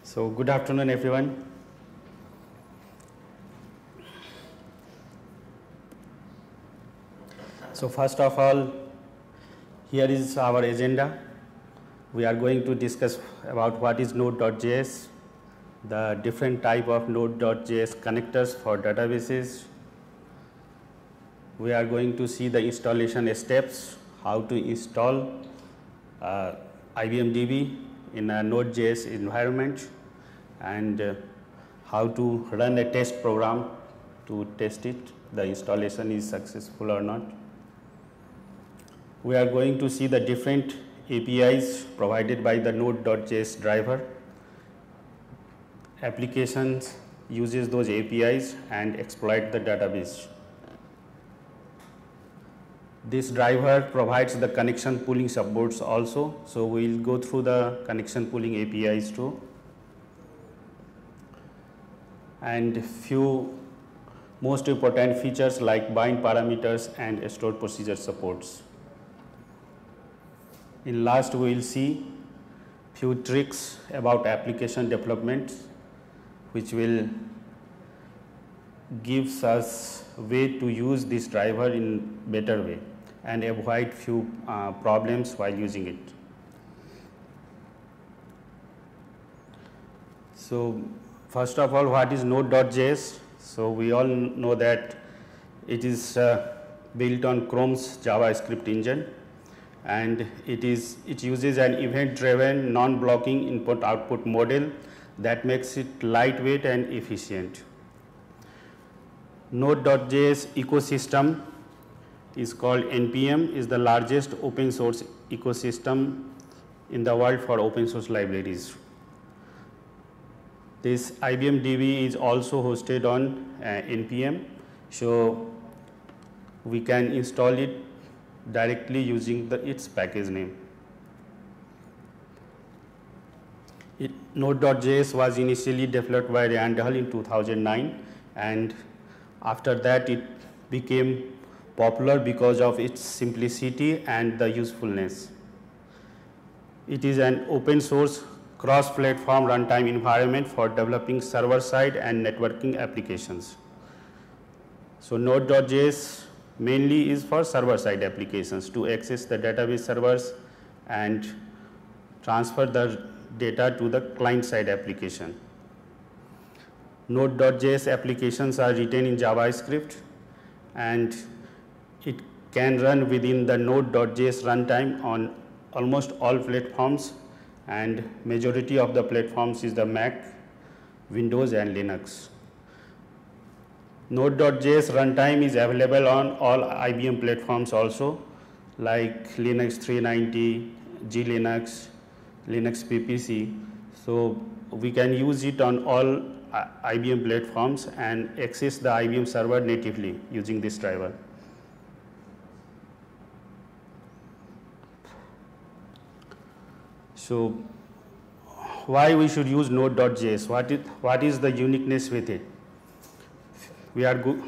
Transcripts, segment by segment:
So good afternoon, everyone. So first of all, here is our agenda. We are going to discuss about what is Node.js, the different type of Node.js connectors for databases. We are going to see the installation steps, how to install IBM DB in a Node.js environment, and how to run a test program to test it, the installation is successful or not. We are going to see the different APIs provided by the Node.js driver. Applications uses those APIs and exploit the database. This driver provides the connection pooling supports also, so we will go through the connection pooling APIs too, and few most important features like bind parameters and store procedure supports. In last, we will see few tricks about application development, which will gives us way to use this driver in better way and avoid few problems while using it. So first of all, what is Node.js? So we all know that it is built on Chrome's JavaScript engine, and it uses an event-driven, non-blocking input-output model that makes it lightweight and efficient. Node.js ecosystem is called NPM, is the largest open source ecosystem in the world for open source libraries. This IBM DB is also hosted on NPM, so we can install it directly using its package name. Node.js was initially developed by Randall in 2009, and after that it became popular because of its simplicity and the usefulness. It is an open source cross-platform runtime environment for developing server-side and networking applications. So Node.js mainly is for server-side applications to access the database servers and transfer the data to the client-side application. Node.js applications are written in JavaScript, and it can run within the Node.js runtime on almost all platforms, and majority of the platforms is the Mac, Windows and Linux. Node.js runtime is available on all IBM platforms also, like Linux 390, G-Linux, Linux PPC. So we can use it on all IBM platforms and access the IBM server natively using this driver. So why we should use Node.js? What is the uniqueness with it? We are good.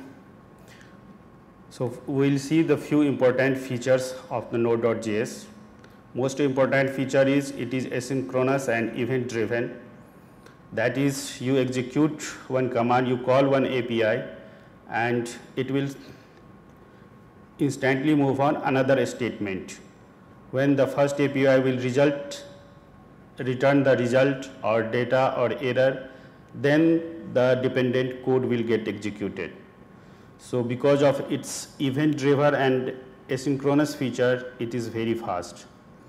So we'll see the few important features of the Node.js. Most important feature is it is asynchronous and event driven. That is, you execute one command, you call one API, and it will instantly move on another statement. When the first API will return the result or data or error, then the dependent code will get executed. So because of its event driven and asynchronous feature, it is very fast.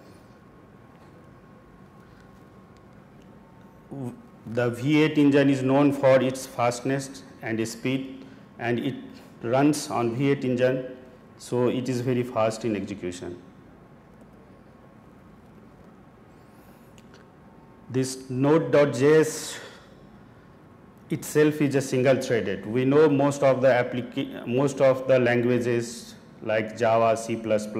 The V8 engine is known for its fastness and speed, and it runs on V8 engine, so it is very fast in execution. This Node.js itself is a single-threaded. We know most of the languages like Java, C++,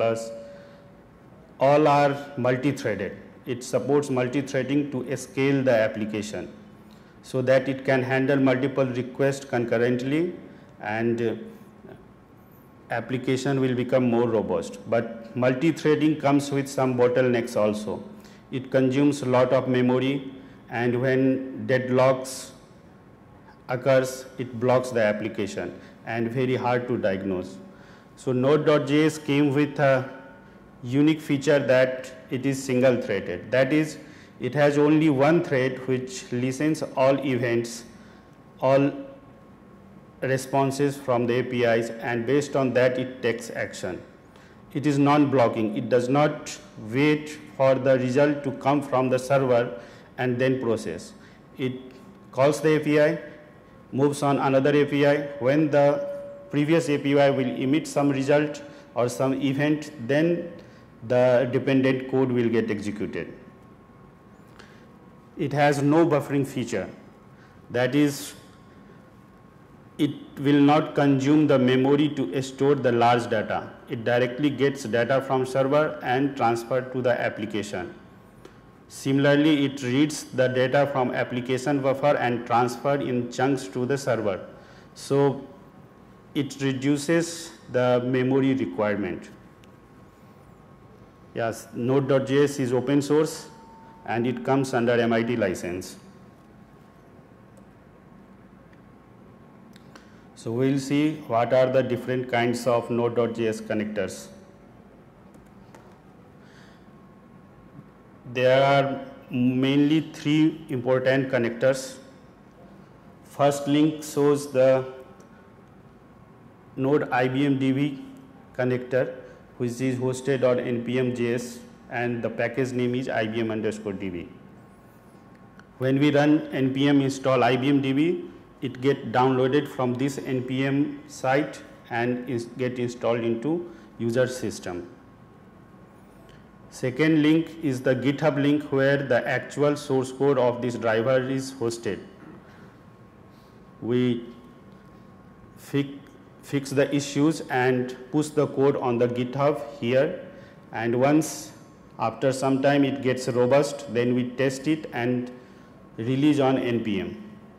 all are multi-threaded. It supports multi-threading to scale the application so that it can handle multiple requests concurrently, and application will become more robust. But multi-threading comes with some bottlenecks also. It consumes a lot of memory and when deadlocks occurs, it blocks the application and very hard to diagnose. So Node.js came with a unique feature that it is single threaded. That is, it has only one thread which listens all events, all responses from the APIs, and based on that it takes action. It is non-blocking. It does not wait for the result to come from the server and then process. It calls the API, moves on another API. When the previous API will emit some result or some event, then the dependent code will get executed. It has no buffering feature. That is, it will not consume the memory to store the large data. It directly gets data from server and transferred to the application. Similarly, it reads the data from application buffer and transfer in chunks to the server. So it reduces the memory requirement. Yes, Node.js is open source and it comes under MIT license. So we'll see what are the different kinds of Node.js connectors. There are mainly three important connectors. First link shows the Node IBM DB connector, which is hosted on npm.js, and the package name is IBM_DB. When we run npm install IBM DB, it gets downloaded from this npm site and get installed into user system. Second link is the GitHub link where the actual source code of this driver is hosted. We fix the issues and push the code on the GitHub here, and once after some time it gets robust, then we test it and release on npm.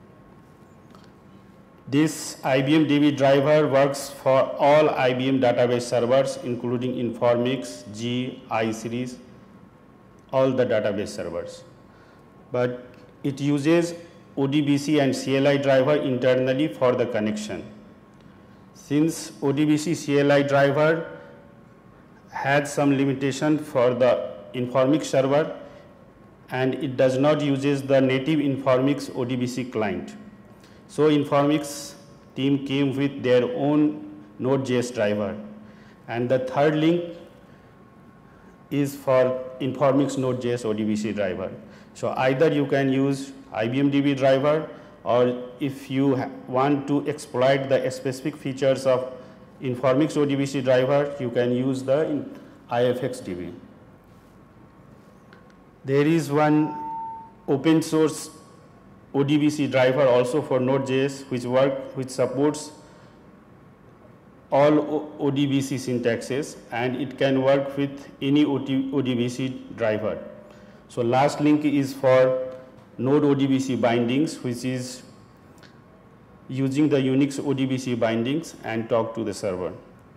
This IBM DB driver works for all IBM database servers, including Informix, G, iSeries, all the database servers. But it uses ODBC and CLI driver internally for the connection. Since ODBC CLI driver had some limitation for the Informix server, and it does not use the native Informix ODBC client. So Informix team came with their own Node.js driver. And the third link is for Informix Node.js ODBC driver. So either you can use IBM DB driver, or if you want to exploit the specific features of Informix ODBC driver, you can use the IFXDB. There is one open source ODBC driver also for Node.js which supports all ODBC syntaxes, and it can work with any ODBC driver. So last link is for Node ODBC bindings, which is using the Unix ODBC bindings and talk to the server.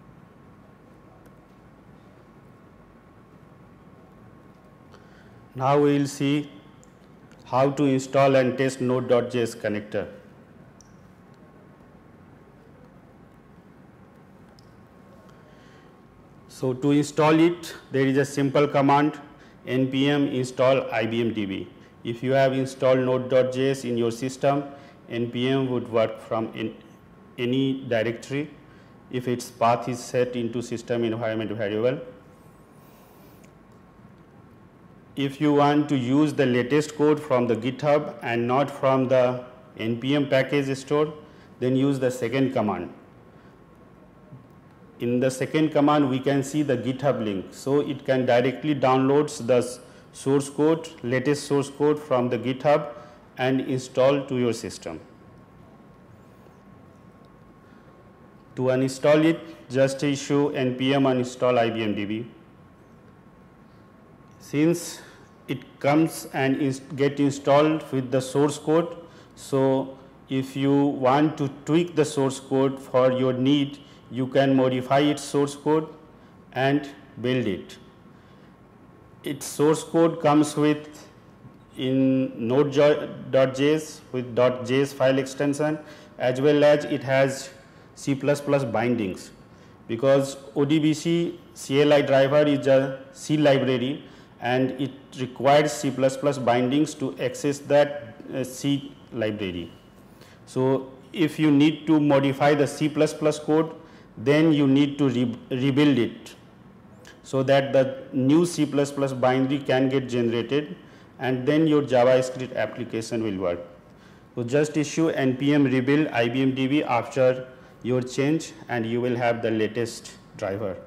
Now we will see how to install and test Node.js connector. So to install it, there is a simple command, npm install IBM-DB. If you have installed Node.js in your system, npm would work from any directory if its path is set into system environment variable. If you want to use the latest code from the GitHub and not from the npm package store, then use the second command. In the second command, we can see the GitHub link, so it can directly download the source code, latest source code from the GitHub and install to your system. To uninstall it, just issue npm uninstall IBM-DB. Since it comes and get installed with the source code, so if you want to tweak the source code for your need, you can modify its source code and build it. Its source code comes with in Node.js with .js file extension, as well as it has C++ bindings, because ODBC CLI driver is a C library and it requires C++ bindings to access that C library. So if you need to modify the C++ code, then you need to rebuild it so that the new C++ binary can get generated, and then your JavaScript application will work. So just issue npm rebuild IBMDB after your change and you will have the latest driver.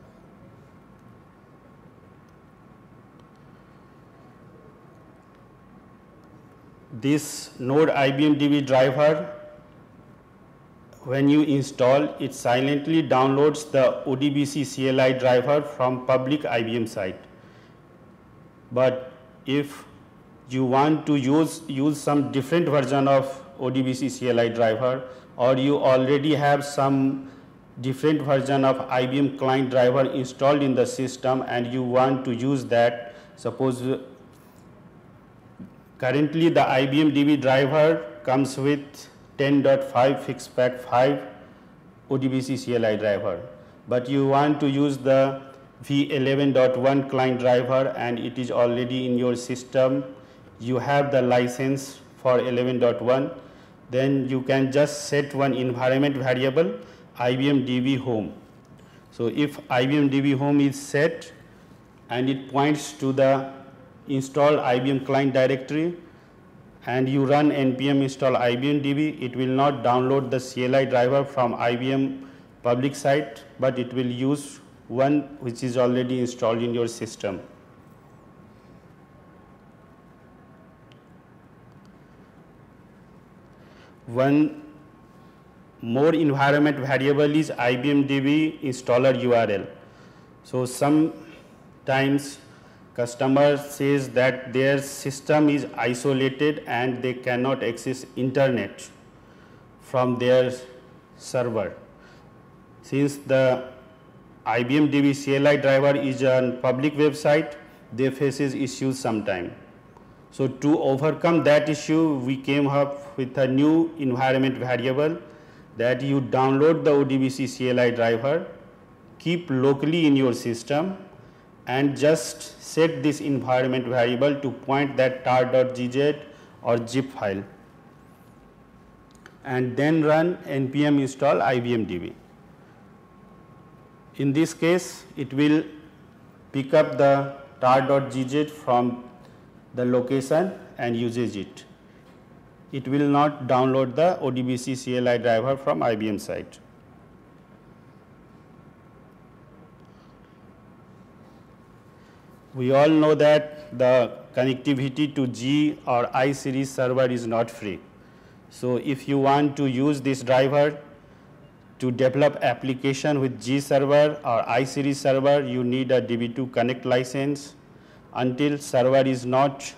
This Node IBMDB driver, when you install, it silently downloads the ODBC CLI driver from public IBM site. But if you want to use some different version of ODBC CLI driver, or you already have some different version of IBM client driver installed in the system and you want to use that, suppose currently the IBMDB driver comes with 10.5 fixpack 5 ODBC CLI driver, but you want to use the v11.1 client driver and it is already in your system, you have the license for 11.1, then you can just set one environment variable IBMDB home. So if IBMDB home is set and it points to the installed IBM client directory and you run npm install IBMDB, it will not download the CLI driver from IBM public site, but it will use one which is already installed in your system. One more environment variable is IBMDB installer URL. So sometimes customer says that their system is isolated and they cannot access internet from their server. Since the IBMDB CLI driver is a public website, they faces issues sometime. So to overcome that issue, we came up with a new environment variable that you download the ODBC CLI driver, keep locally in your system, and just set this environment variable to point that tar.gz or zip file, and then run npm install IBMDB. In this case, it will pick up the tar.gz from the location and uses it. It will not download the ODBC CLI driver from IBM site. We all know that the connectivity to G or I series server is not free. So if you want to use this driver to develop application with G server or I series server, you need a DB2 Connect license. Until server is not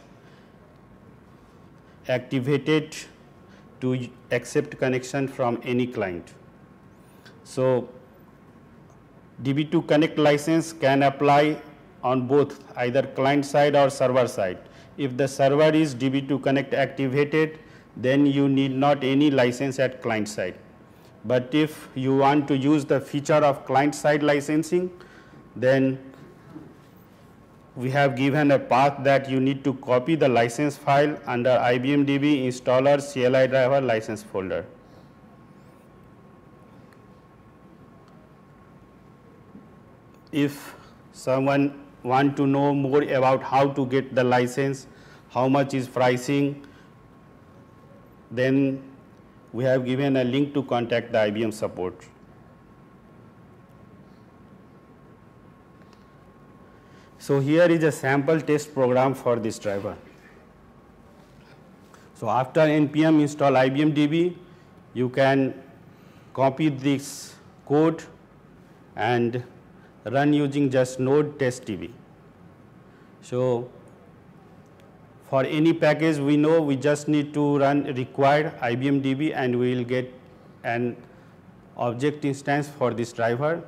activated to accept connection from any client. So DB2 Connect license can apply on both either client side or server side. If the server is DB2 Connect activated, then you need not any license at client side. But if you want to use the feature of client side licensing, then we have given a path that you need to copy the license file under IBMDB installer CLI driver license folder. If someone want to know more about how to get the license, how much is pricing, then we have given a link to contact the IBM support. So here is a sample test program for this driver. So after npm install IBMDB, you can copy this code and run using just node test.db. So for any package, we know we just need to run required IBMDB and we will get an object instance for this driver.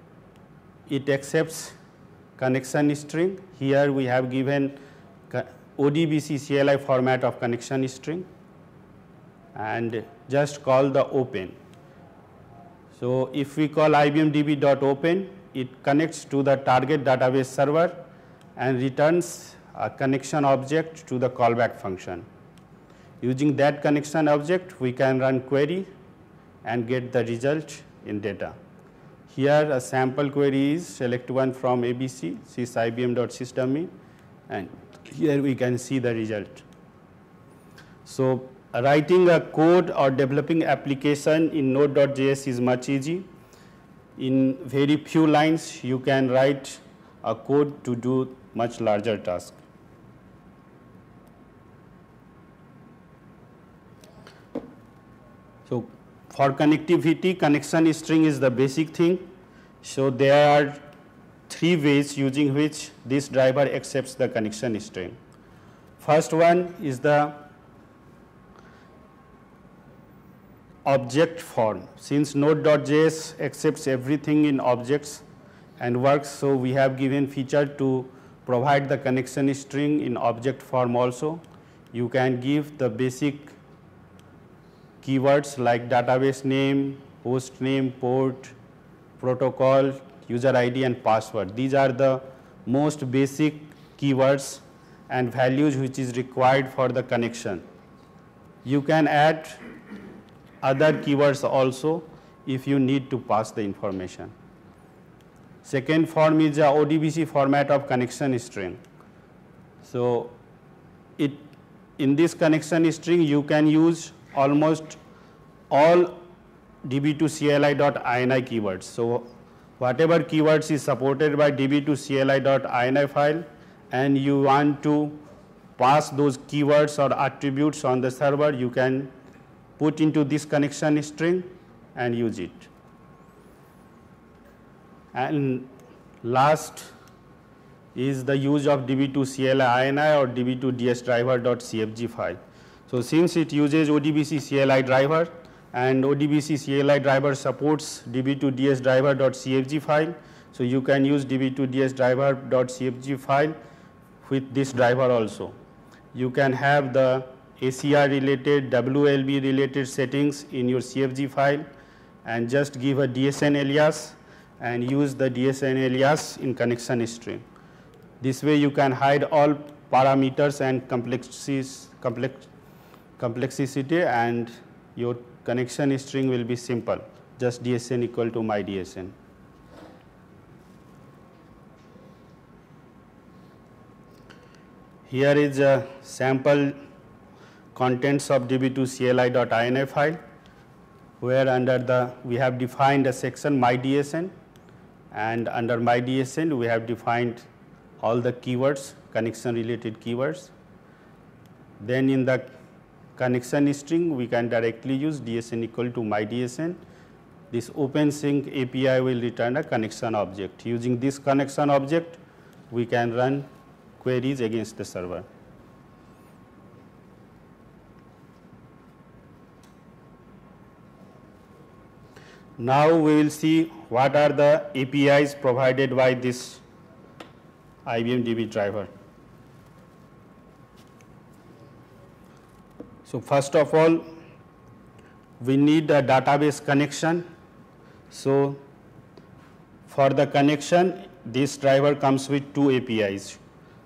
It accepts connection string. Here we have given ODBC CLI format of connection string and just call the open. So if we call IBM-DB.open, it connects to the target database server and returns a connection object to the callback function. Using that connection object, we can run query and get the result in data. Here a sample query is select one from ABC, sys IBM.system, and here we can see the result. So writing a code or developing application in Node.js is much easy. In very few lines, you can write a code to do much larger task. So for connectivity, connection string is the basic thing. So there are three ways using which this driver accepts the connection string. First one is the object form. Since Node.js accepts everything in objects and works, so we have given feature to provide the connection string in object form also. You can give the basic keywords like database name, host name, port, protocol, user ID and password. These are the most basic keywords and values which is required for the connection. You can add other keywords also if you need to pass the information. Second form is the ODBC format of connection string. So in this connection string you can use almost all db2 CLI.ini keywords. So whatever keywords is supported by db2 CLI.ini file and you want to pass those keywords or attributes on the server, you can put into this connection string and use it. And last is the use of db2 CLI.ini or db2 dsdriver.cfg file. So since it uses ODBC CLI driver and ODBC CLI driver supports db2 dsdriver.cfg file, so you can use db2 dsdriver.cfg file with this driver also. You can have the ACR related, WLB related settings in your CFG file and just give a DSN alias and use the DSN alias in connection string. This way you can hide all parameters and complexity and your connection string will be simple, just DSN equal to my DSN. Here is a sample contents of db2 CLI.ini file, where under we have defined a section my DSN, and under my DSN we have defined all the keywords, connection related keywords. Then in the connection string we can directly use DSN equal to my DSN. This OpenSync API will return a connection object. Using this connection object we can run queries against the server. Now we will see what are the APIs provided by this IBM DB driver. So first of all, we need a database connection. So for the connection, this driver comes with two APIs,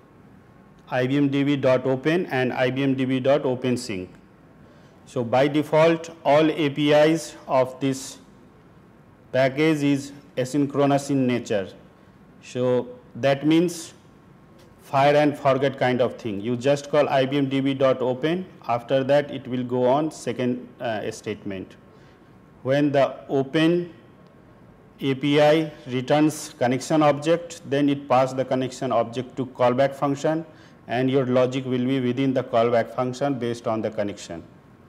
IBM-DB.open and IBM-DB.opensync. So by default, all APIs of this package is asynchronous in nature. So that means fire and forget kind of thing. You just call IBM-DB.open, after that it will go on second statement. When the open API returns connection object, then it passes the connection object to callback function and your logic will be within the callback function based on the connection.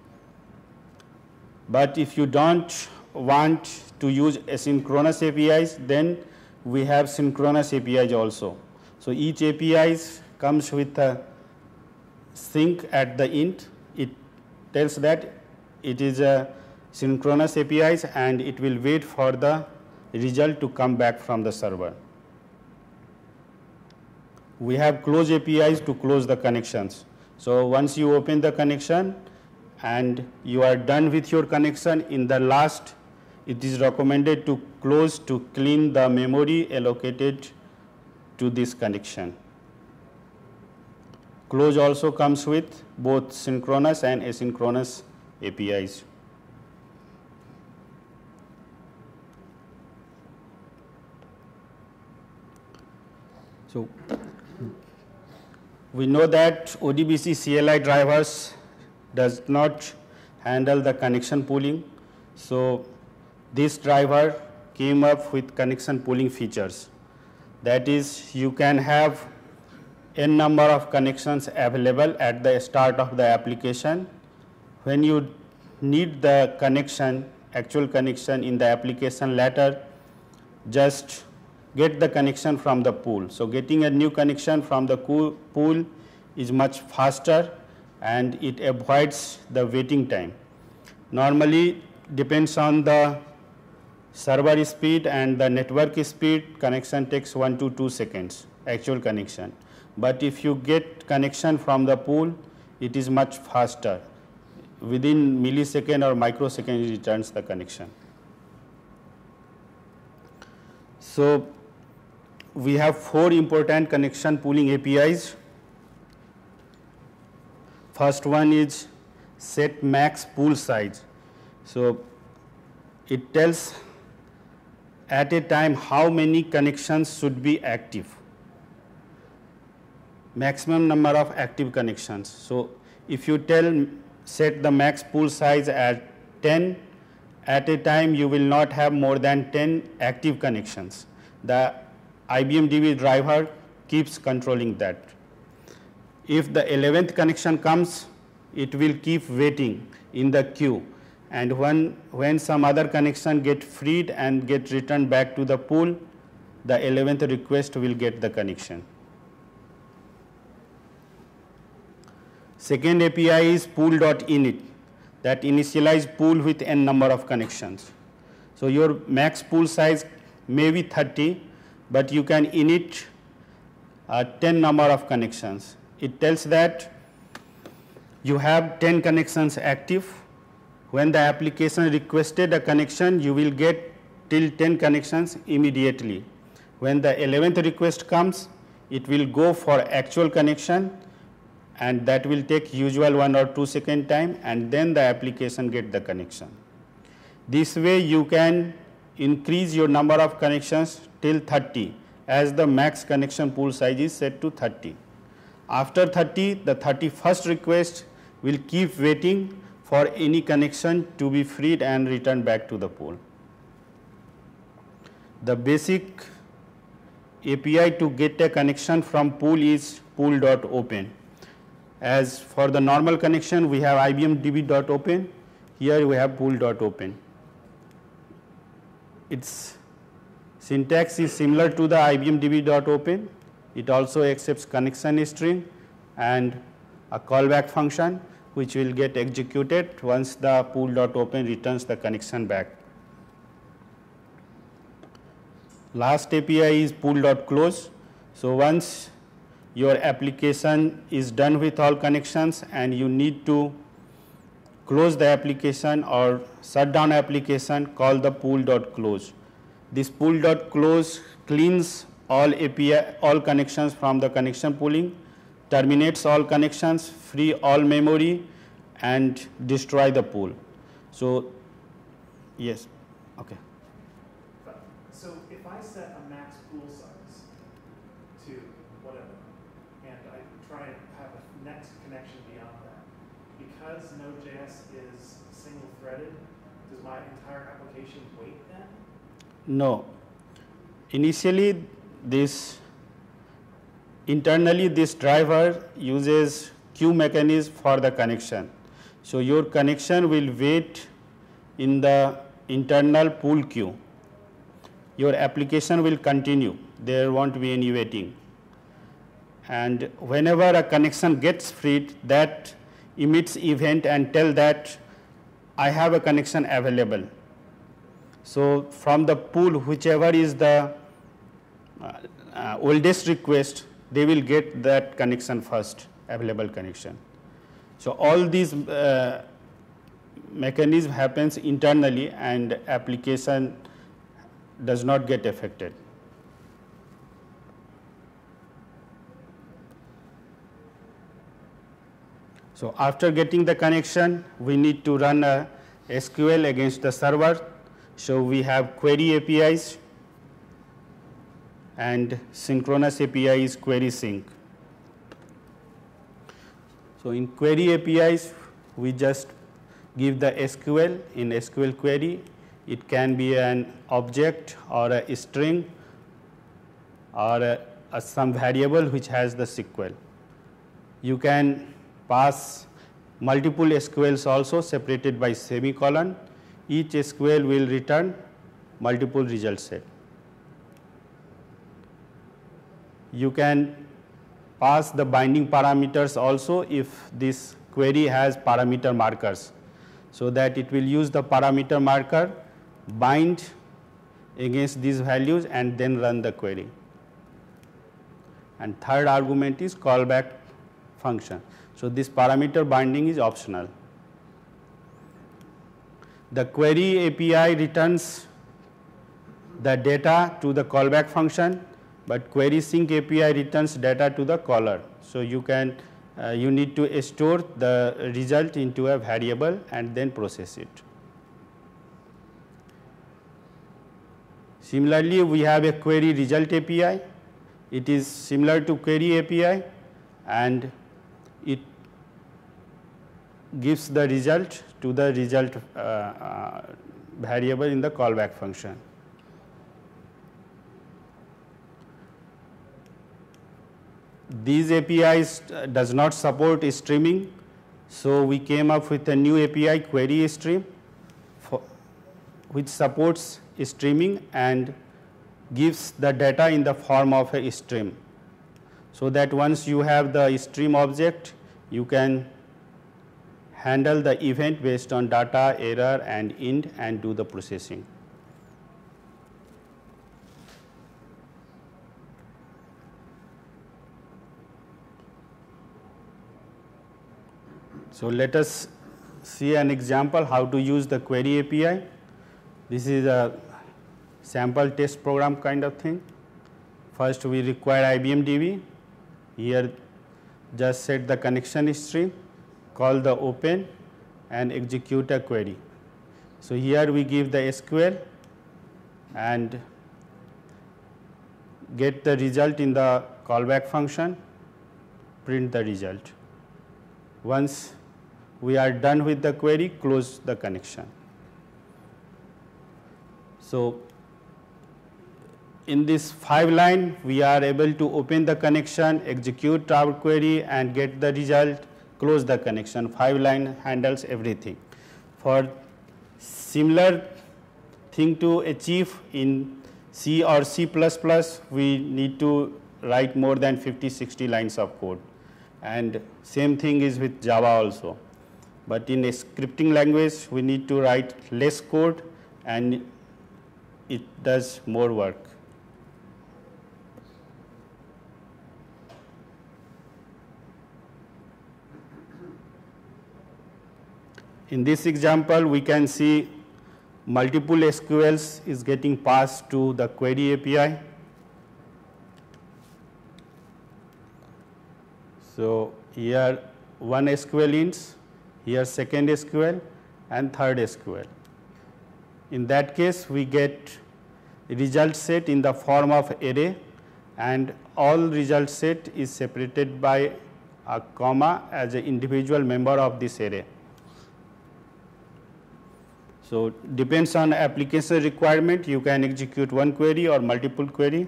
But if you don't want to use asynchronous APIs, then we have synchronous APIs also. So each API comes with a sync at the end. It tells that it is a synchronous APIs and it will wait for the result to come back from the server. we have close APIs to close the connections. So once you open the connection and you are done with your connection, in the last it is recommended to close to clean the memory allocated to this connection. Close also comes with both synchronous and asynchronous APIs. So we know that ODBC CLI drivers does not handle the connection pooling. So this driver came up with connection pooling features. That is, you can have n number of connections available at the start of the application. When you need the connection, actual connection in the application later, just get the connection from the pool. So getting a new connection from the pool is much faster and it avoids the waiting time. Normally depends on the server speed and the network speed, connection takes 1 to 2 seconds, actual connection. But if you get connection from the pool, it is much faster. Within millisecond or microsecond it returns the connection. So we have 4 important connection pooling APIs. First one is set max pool size. So it tells at a time how many connections should be active. Maximum number of active connections. So if you set the max pool size at 10, at a time you will not have more than 10 active connections. The IBM DB driver keeps controlling that. If the 11th connection comes, it will keep waiting in the queue, and when some other connection get freed and get returned back to the pool, the 11th request will get the connection. Second API is pool.init, that initialize pool with n number of connections. So your max pool size may be 30, but you can init 10 number of connections. It tells that you have 10 connections active. When the application requested a connection, you will get till 10 connections immediately. When the 11th request comes, it will go for actual connection, and that will take usual 1 or 2 second time, and then the application get the connection. This way you can increase your number of connections till 30, as the max connection pool size is set to 30. After 30, the 31st request will keep waiting for any connection to be freed and returned back to the pool. The basic API to get a connection from pool is pool.open. As for the normal connection, we have IBM DB.open. Here we have pool.open. Its syntax is similar to the IBM DB.open. It also accepts connection string and a callback function, which will get executed once the pool.open returns the connection back. Last API is pool.close. So once your application is done with all connections and you need to close the application or shut down application, call the pool.close. This pool.close cleans all connections from the connection pooling, terminates all connections, free all memory, and destroy the pool. So yes, okay. So if I set a max pool size to whatever, and I try and have a next connection beyond that, because Node.js is single-threaded, does my entire application wait then? No. Initially, internally this driver uses queue mechanism for the connection. So your connection will wait in the internal pool queue. Your application will continue. There won't be any waiting. And whenever a connection gets freed, that emits event and tell that I have a connection available. So from the pool, whichever is the oldest request, they will get that connection first, available connection. So all these mechanism happens internally and application does not get affected. So after getting the connection, we need to run a SQL against the server. So we have query APIs and synchronous API is query sync. So in query APIs, we just give the SQL in SQL query. It can be an object or a string or some variable which has the SQL. You can pass multiple SQLs also separated by semicolon. Each SQL will return multiple result set. You can pass the binding parameters also if this query has parameter markers, so that it will use the parameter marker, bind against these values and then run the query. And third argument is callback function. So this parameter binding is optional. The query API returns the data to the callback function, but query sync API returns data to the caller. So you can you need to store the result into a variable and then process it. Similarly, we have a query result API. It is similar to query API and it gives the result to the result variable in the callback function. These APIs does not support streaming, so we came up with a new API, query stream, which supports streaming and gives the data in the form of a stream, so that once you have the stream object, you can handle the event based on data, error and int and do the processing. So let us see an example how to use the query API. This is a sample test program kind of thing. First we require IBM DB. Here just set the connection string, call the open and execute a query. So here we give the SQL and get the result in the callback function, print the result. Once we are done with the query, close the connection. So in this 5 line, we are able to open the connection, execute our query and get the result, close the connection. 5 line handles everything. For similar thing to achieve in C or C++, we need to write more than 50-60 lines of code. And same thing is with Java also. But in a scripting language, we need to write less code and it does more work. In this example, we can see multiple SQLs is getting passed to the query API. So here one SQL ints, here second SQL and third SQL. In that case, we get result set in the form of array and all result set is separated by a comma as an individual member of this array. So depends on application requirement, you can execute one query or multiple query.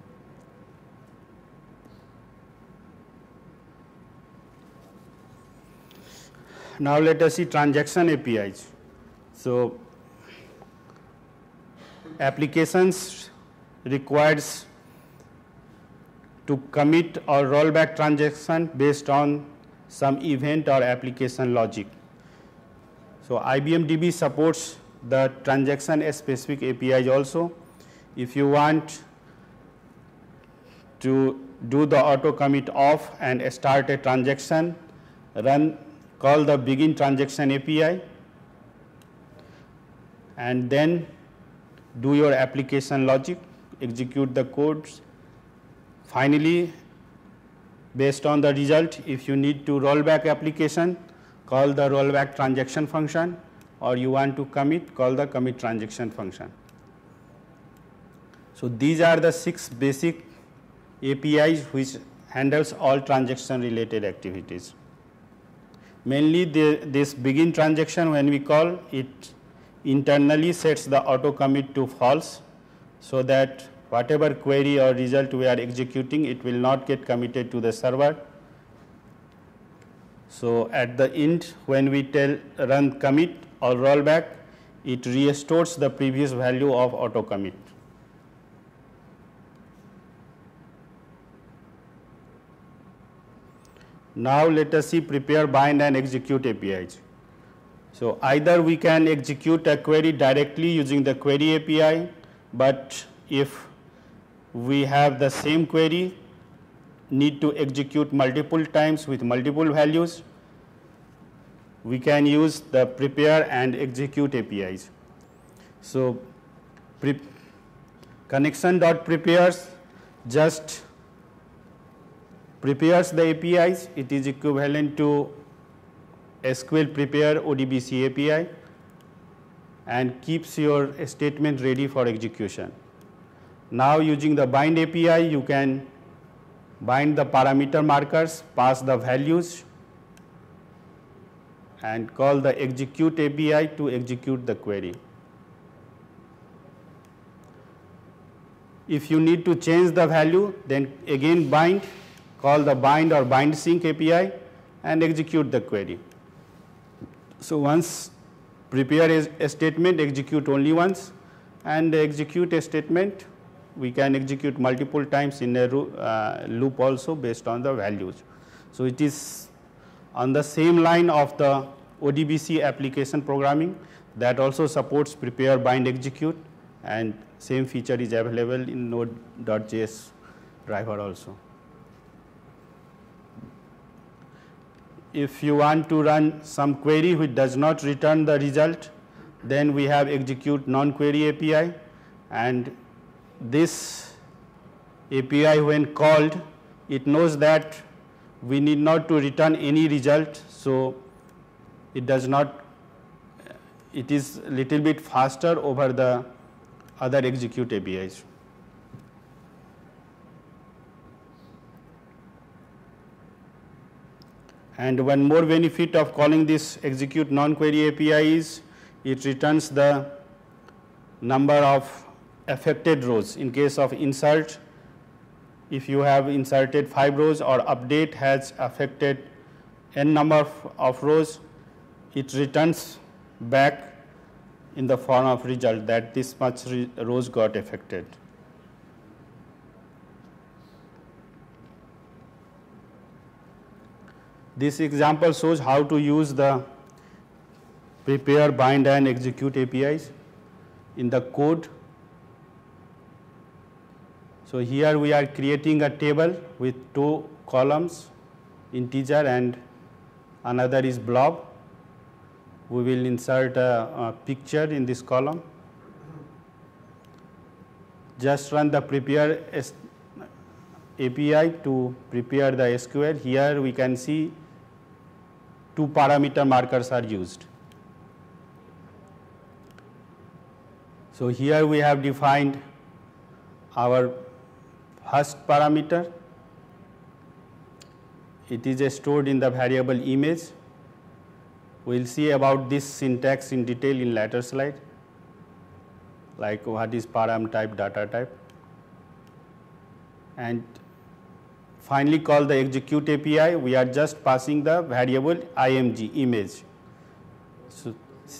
Now let us see transaction APIs. So applications requires to commit or rollback transaction based on some event or application logic. So IBM DB supports the transaction specific APIs also. If you want to do the auto commit off and start a transaction, call the begin transaction API, and then do your application logic, execute the codes. Finally, based on the result, if you need to roll back application, call the rollback transaction function, or you want to commit, call the commit transaction function. So these are the 6 basic APIs which handles all transaction related activities. Mainly this begin transaction, when we call it, internally sets the auto commit to false, so that whatever query or result we are executing, it will not get committed to the server. So at the end, when we tell run commit or rollback, it restores the previous value of auto commit. Now let us see prepare, bind and execute APIs. So either we can execute a query directly using the query API, but if we have the same query, need to execute multiple times with multiple values, we can use the prepare and execute APIs. So connection.prepares just prepares the APIs. It is equivalent to SQL prepare ODBC API, and keeps your statement ready for execution. Now using the bind API, you can bind the parameter markers, pass the values, and call the execute API to execute the query. If you need to change the value, then again bind, call the bind or bind sync API and execute the query. So once prepare a statement, execute only once, and execute a statement, we can execute multiple times in a loop also based on the values. So it is on the same line of the ODBC application programming that also supports prepare, bind, execute, and same feature is available in Node.js driver also. If you want to run some query which does not return the result, then we have execute non-query API, and this API when called, it knows that we need not to return any result, so it does not, it is little bit faster over the other execute APIs. And one more benefit of calling this execute non-query API is it returns the number of affected rows. In case of insert, if you have inserted 5 rows or update has affected n number of rows, it returns back in the form of result that this much rows got affected. This example shows how to use the prepare, bind and execute APIs in the code. So here we are creating a table with 2 columns, integer and another is blob. We will insert a picture in this column. Just run the prepare API to prepare the SQL. Here we can see 2 parameter markers are used. So here we have defined our first parameter. It is stored in the variable image. We will see about this syntax in detail in later slide, like what is param type, data type. And finally call the execute API. We are just passing the variable img, image. So,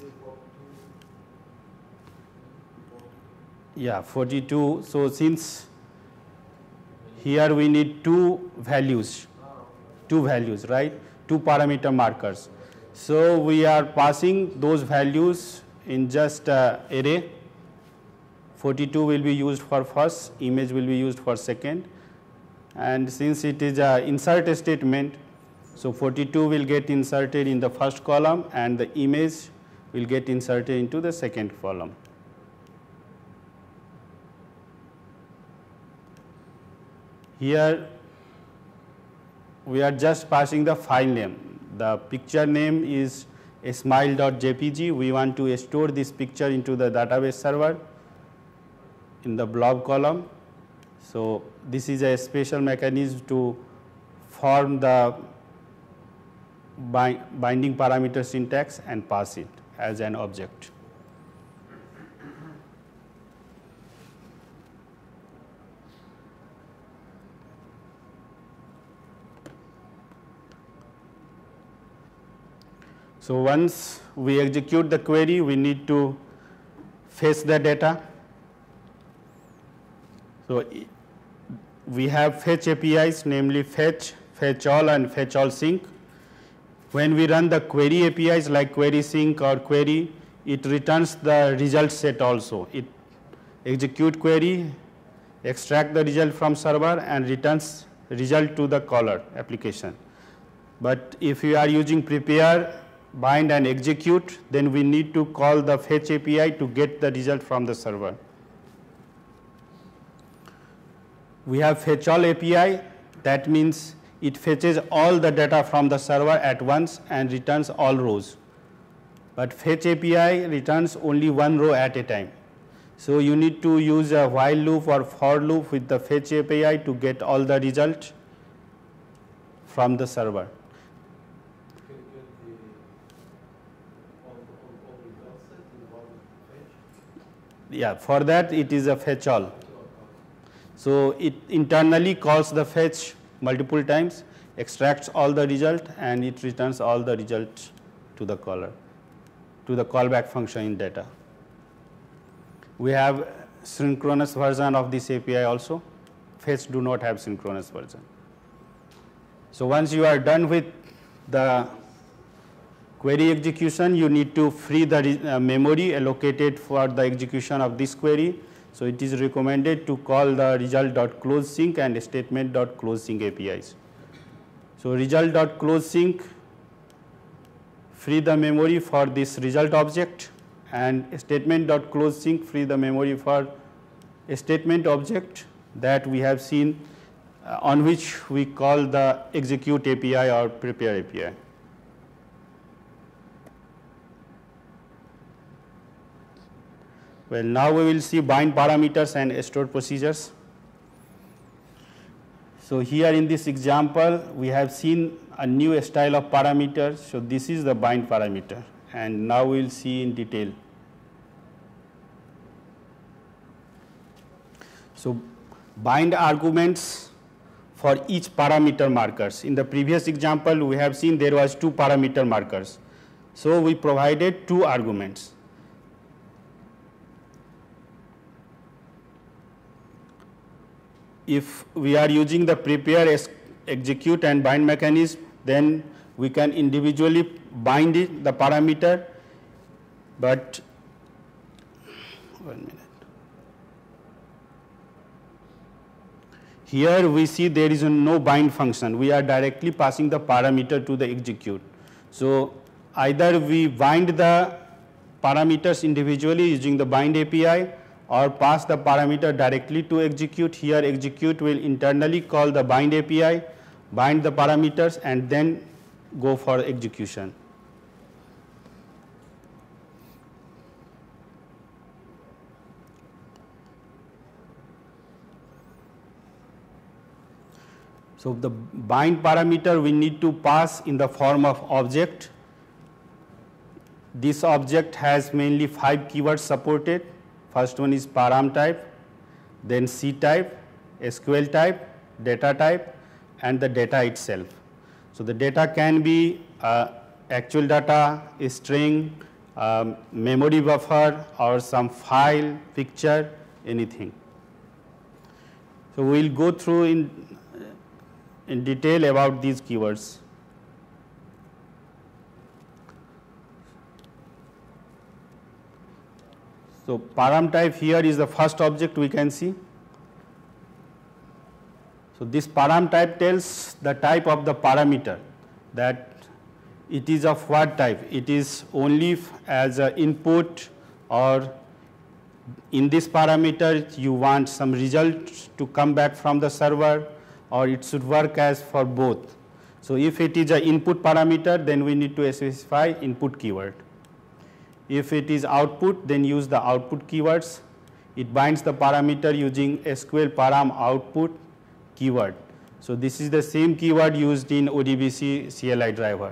yeah, 42. So since here we need 2 values, right? 2 parameter markers. So we are passing those values in just array. 42 will be used for first, image will be used for second, and since it is a insert statement, so 42 will get inserted in the first column and the image will get inserted into the second column. Here we are just passing the file name. The picture name is smile.jpg. We want to store this picture into the database server in the blob column. So this is a special mechanism to form the binding parameter syntax and pass it as an object. So once we execute the query, we need to fetch the data. So we have fetch APIs, namely fetch, fetch all and fetch all sync. When we run the query APIs like query sync or query, it returns the result set also. It execute query, extract the result from server and returns result to the caller application. But if you are using prepare, bind and execute, then we need to call the fetch API to get the result from the server. We have fetch all API, that means it fetches all the data from the server at once and returns all rows. But fetch API returns only one row at a time. So you need to use a while loop or for loop with the fetch API to get all the result from the server. Yeah, for that it is a fetch all. So it internally calls the fetch multiple times, extracts all the result and it returns all the result to the caller, to the callback function in data. We have synchronous version of this API also. Fetch do not have synchronous version. So once you are done with the query execution, you need to free the memory allocated for the execution of this query. So it is recommended to call the result.closeSync and statement.closeSync APIs. So result.closeSync free the memory for this result object and statement.closeSync free the memory for a statement object that we have seen on which we call the execute API or prepare API. Well, now we will see bind parameters and store procedures. So here in this example, we have seen a new style of parameter. So this is the bind parameter, and now we will see in detail. So bind arguments for each parameter markers. In the previous example, we have seen there was 2 parameter markers. So we provided 2 arguments. If we are using the prepare, execute and bind mechanism, then we can individually bind it, the parameter, but 1 minute. Here we see there is no bind function. We are directly passing the parameter to the execute. So either we bind the parameters individually using the bind API or pass the parameter directly to execute. Here execute will internally call the bind API, bind the parameters and then go for execution. So the bind parameter we need to pass in the form of object. This object has mainly 5 keywords supported. First one is param type, then C type, SQL type, data type, and the data itself. So the data can be actual data, a string, memory buffer, or some file, picture, anything. So we will go through in detail about these keywords. So param type here is the first object we can see. So this param type tells the type of the parameter, that it is of what type. It is only as an input, or in this parameter you want some result to come back from the server, or it should work as for both. So if it is an input parameter, then we need to specify input keyword. If it is output, then use the output keywords. It binds the parameter using SQL param output keyword. So this is the same keyword used in ODBC CLI driver.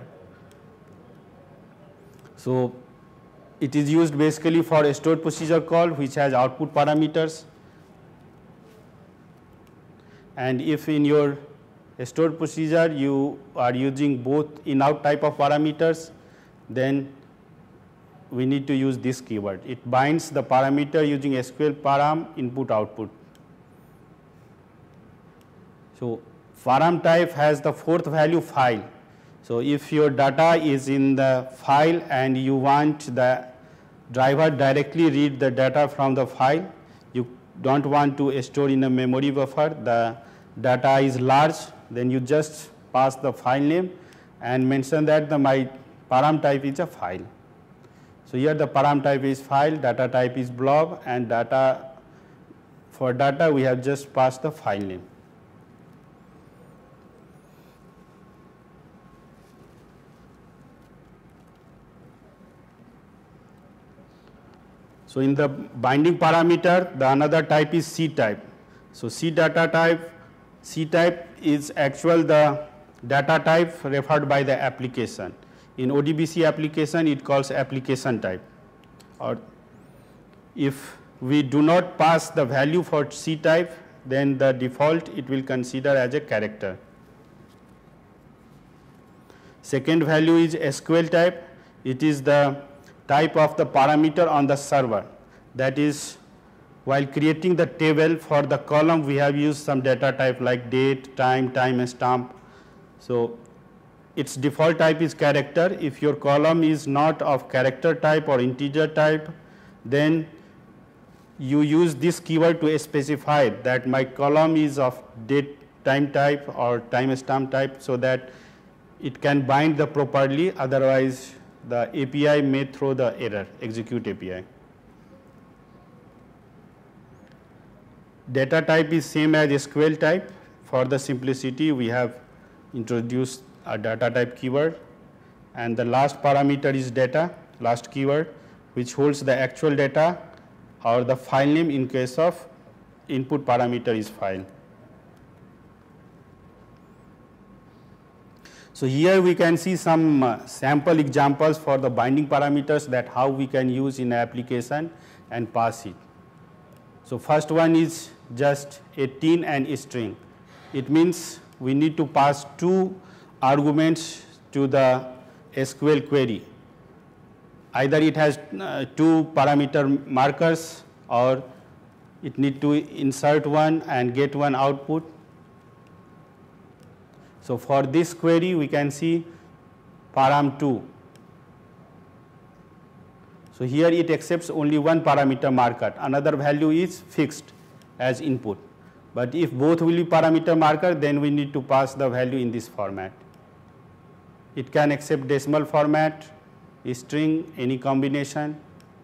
So it is used basically for a stored procedure call which has output parameters. And if in your stored procedure you are using both in-out type of parameters, then we need to use this keyword. It binds the parameter using SQL param input output. So param type has the fourth value file. So if your data is in the file and you want the driver directly read the data from the file, you don't want to store in a memory buffer, the data is large, then you just pass the file name and mention that my param type is a file. So here the param type is file, data type is blob, and for data we have just passed the file name. So in the binding parameter, the another type is C type. So C data type, C type is the data type referred by the application. In ODBC application, it calls application type. Or if we do not pass the value for C type, then the default it will consider as a character. Second value is SQL type. It is the type of the parameter on the server. That is, while creating the table for the column, we have used some data type like date, time, timestamp. So its default type is character. If your column is not of character type or integer type, then you use this keyword to specify that my column is of date, time type or timestamp type, so that it can bind the properly, otherwise the API may throw the error, execute API. Data type is same as SQL type. For the simplicity, we have introduced a data type keyword, and the last parameter is data, last keyword, which holds the actual data or the file name in case of input parameter is file. So here we can see some sample examples for the binding parameters, that how we can use in an application and pass it. So first one is just 18 and a string. It means we need to pass two arguments to the SQL query. Either it has two parameter markers, or it need to insert one and get one output. So for this query, we can see param2. So here it accepts only one parameter marker. Another value is fixed as input. But if both will be parameter marker, then we need to pass the value in this format. It can accept decimal format, string, any combination.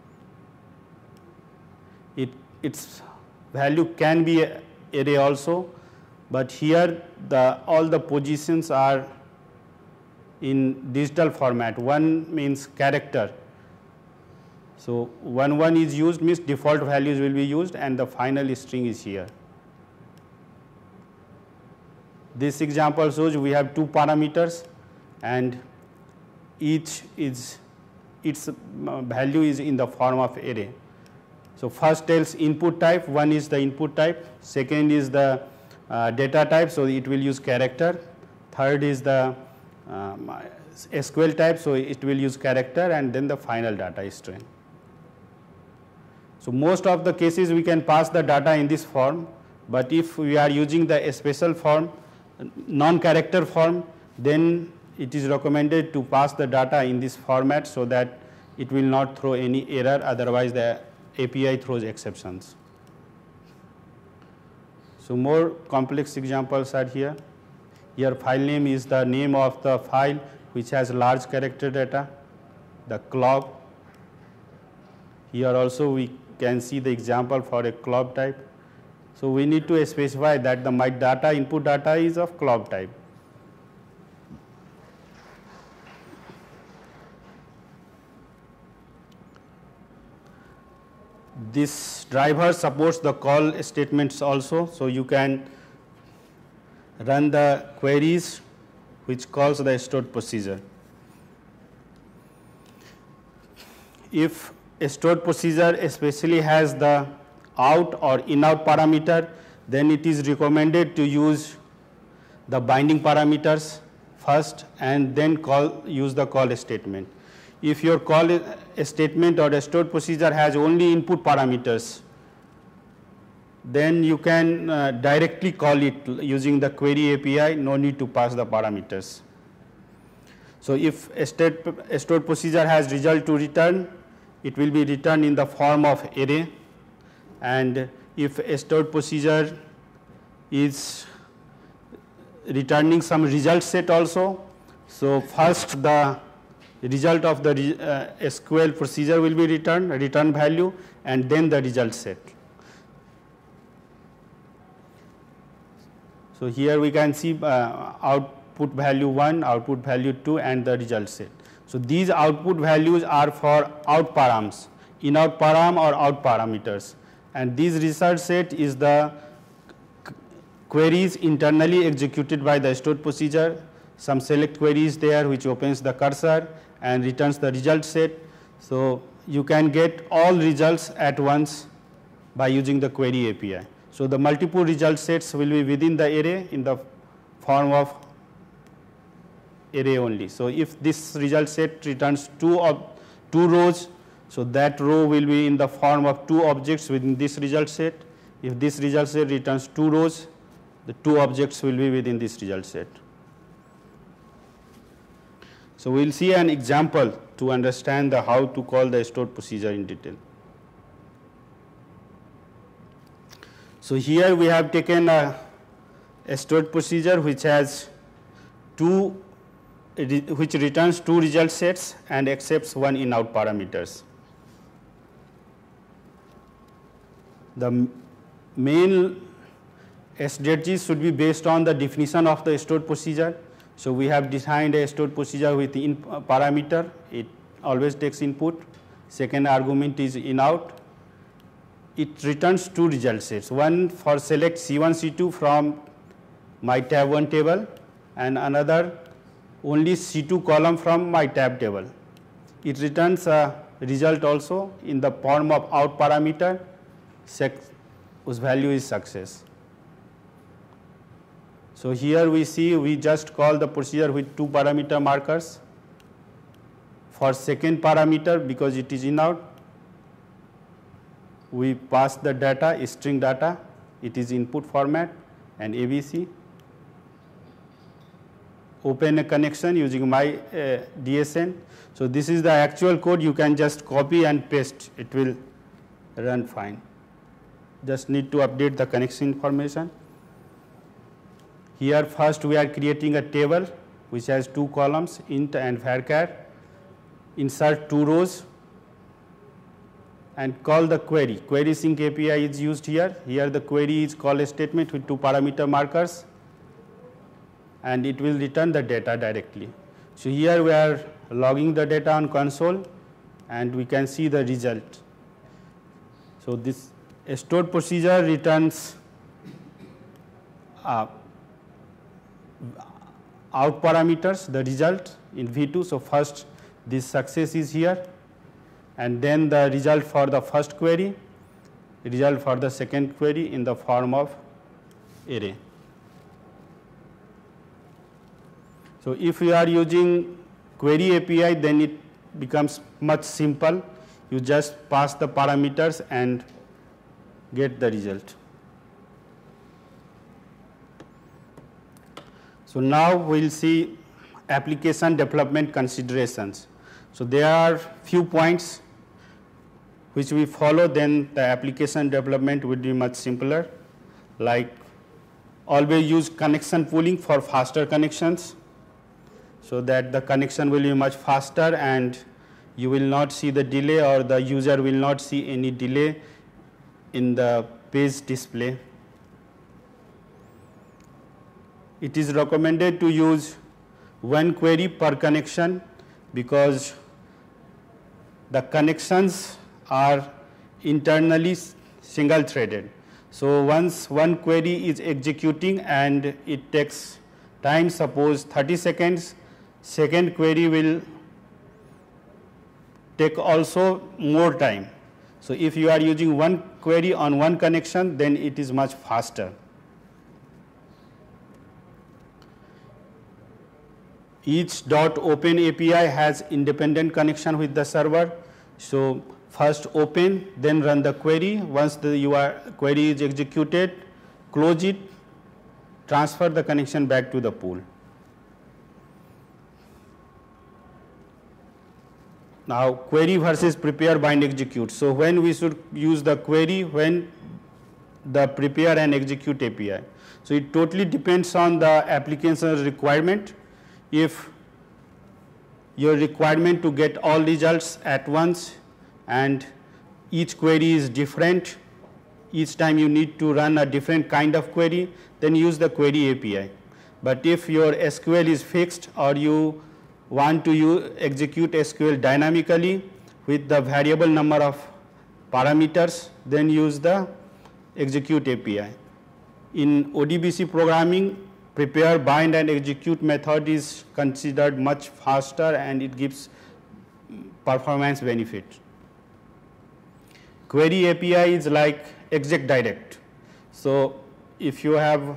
Its value can be array also, but here all the positions are in digital format. One means character. So when one is used means default values will be used, and the final string is here. This example shows we have two parameters, and its value is in the form of array. So first tells input type, one is the input type, second is the data type, so it will use character, third is the SQL type, so it will use character, and then the final data string. So most of the cases we can pass the data in this form, but if we are using the special form, non-character form, then it is recommended to pass the data in this format so that it will not throw any error, otherwise the API throws exceptions. So more complex examples are here. Here file name is the name of the file which has large character data, the clob. Here also we can see the example for a clob type. So we need to specify that my data, input data is of clob type. This driver supports the call statements also, so you can run the queries which calls the stored procedure. If a stored procedure especially has the out or in-out parameter, then it is recommended to use the binding parameters first and then use the call statement. If your call statement or a stored procedure has only input parameters, then you can directly call it using the query API, no need to pass the parameters. So if a stored procedure has result to return, it will be returned in the form of array, and if a stored procedure is returning some result set also, so first the result of the SQL procedure will be returned, return value, and then the result set. So here we can see output value 1, output value 2, and the result set. So these output values are for out params, in-out param or out parameters, and this result set is the queries internally executed by the stored procedure. Some select queries there which opens the cursor and returns the result set. So you can get all results at once by using the query API. So the multiple result sets will be within the array in the form of array only. So if this result set returns two rows, so that row will be in the form of two objects within this result set. If this result set returns 2 rows, the 2 objects will be within this result set. So we will see an example to understand how to call the stored procedure in detail. So here we have taken a stored procedure which has which returns 2 result sets and accepts 1 in-out parameters. The main strategy should be based on the definition of the stored procedure. So we have defined a stored procedure with in parameter, it always takes input. Second argument is in-out. It returns 2 result sets, one for select C1, C2 from my tab 1 table, and another only C2 column from my tab table. It returns a result also in the form of out parameter, whose value is success. So here we see we just call the procedure with 2 parameter markers. For second parameter, because it is in-out, we pass the data, string data, it is input format and ABC. Open a connection using my DSN. So this is the actual code, you can just copy and paste, it will run fine. Just need to update the connection information. Here first we are creating a table which has 2 columns, int and varchar. Insert 2 rows and call the query. Query sync API is used here. Here the query is call a statement with 2 parameter markers, and it will return the data directly. So here we are logging the data on console and we can see the result. So this stored procedure returns out parameters, the result in V2. So first this success is here, and then the result for the first query, result for the second query in the form of array. So if you are using query API, then it becomes much simple. You just pass the parameters and get the result. So now we will see application development considerations. So there are few points which we follow, then the application development will be much simpler. Like always use connection pooling for faster connections, so that the connection will be much faster and you will not see the delay, or the user will not see any delay in the page display. It is recommended to use one query per connection because the connections are internally single threaded. So once one query is executing and it takes time, suppose 30 seconds, second query will take also more time. So if you are using one query on one connection, then it is much faster. Each .open API has independent connection with the server. So first open, then run the query. Once your query is executed, close it, transfer the connection back to the pool. Now query versus prepare, bind, execute. So when we should use the query? When the prepare and execute API. So it totally depends on the application's requirement. If your requirement to get all results at once and each query is different, each time you need to run a different kind of query, then use the query API. But if your SQL is fixed or you want to execute SQL dynamically with the variable number of parameters, then use the execute API. In ODBC programming, prepare, bind and execute method is considered much faster and it gives performance benefit. Query API is like exec direct. So if you have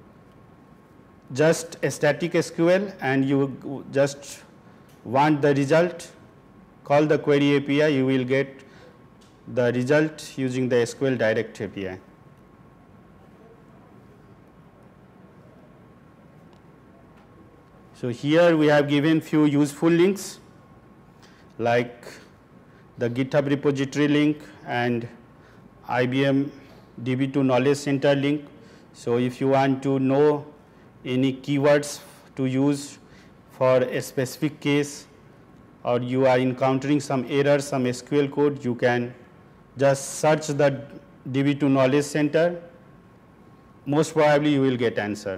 just a static SQL and you just want the result, call the query API, you will get the result using the SQL direct API. So here we have given few useful links like the GitHub repository link and IBM DB2 Knowledge Center link. So if you want to know any keywords to use for a specific case, or you are encountering some error, some SQL code, you can just search the DB2 Knowledge Center. Most probably you will get answer.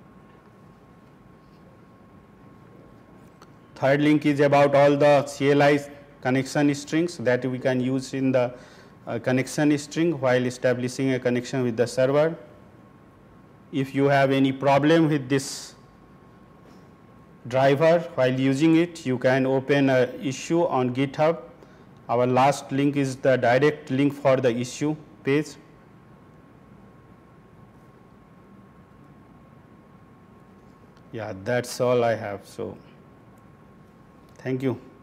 Third link is about all the CLI connection strings that we can use in the connection string while establishing a connection with the server. If you have any problem with this driver while using it, you can open an issue on GitHub. Our last link is the direct link for the issue page. Yeah, that's all I have. So thank you.